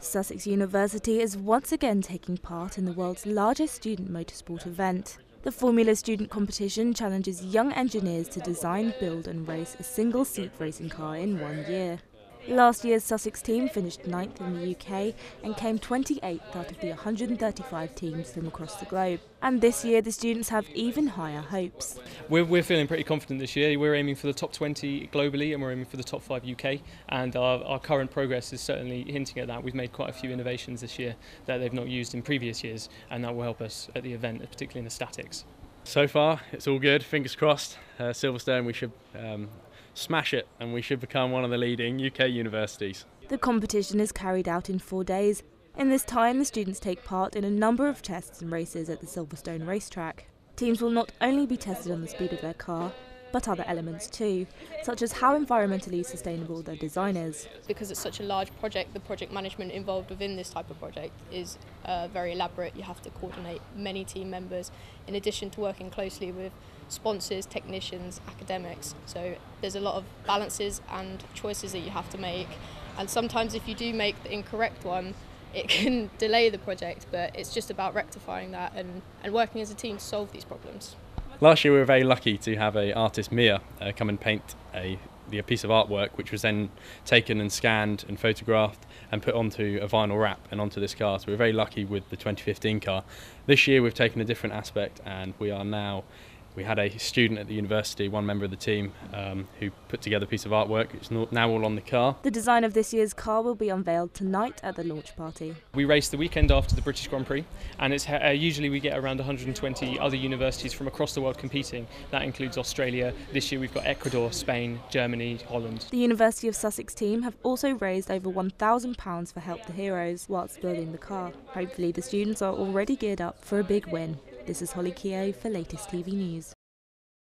Sussex University is once again taking part in the world's largest student motorsport event. The Formula Student Competition challenges young engineers to design, build and race a single-seat racing car in 1 year. Last year's Sussex team finished 9th in the UK and came 28th out of the 135 teams from across the globe. And this year the students have even higher hopes. We're feeling pretty confident this year. We're aiming for the top 20 globally and we're aiming for the top 5 UK, and our current progress is certainly hinting at that. We've made quite a few innovations this year that they've not used in previous years, and that will help us at the event, particularly in the statics. So far it's all good, fingers crossed. Silverstone, we should smash it and we should become one of the leading UK universities. The competition is carried out in 4 days. In this time, the students take part in a number of tests and races at the Silverstone racetrack. Teams will not only be tested on the speed of their car, but other elements too, such as how environmentally sustainable their design is. Because it's such a large project, the project management involved within this type of project is very elaborate. You have to coordinate many team members, in addition to working closely with sponsors, technicians, academics. So there's a lot of balances and choices that you have to make, and sometimes if you do make the incorrect one, it can delay the project, but it's just about rectifying that and working as a team to solve these problems. Last year we were very lucky to have an artist, Mia, come and paint a piece of artwork, which was then taken and scanned and photographed and put onto a vinyl wrap and onto this car. So we're very lucky with the 2015 car. This year we've taken a different aspect, and we had a student at the university, one member of the team, who put together a piece of artwork. It's now all on the car. The design of this year's car will be unveiled tonight at the launch party. We race the weekend after the British Grand Prix, and it's usually we get around 120 other universities from across the world competing. That includes Australia. This year we've got Ecuador, Spain, Germany, Holland. The University of Sussex team have also raised over £1,000 for Help the Heroes whilst building the car. Hopefully the students are already geared up for a big win. This is Keogh for Latest TV News.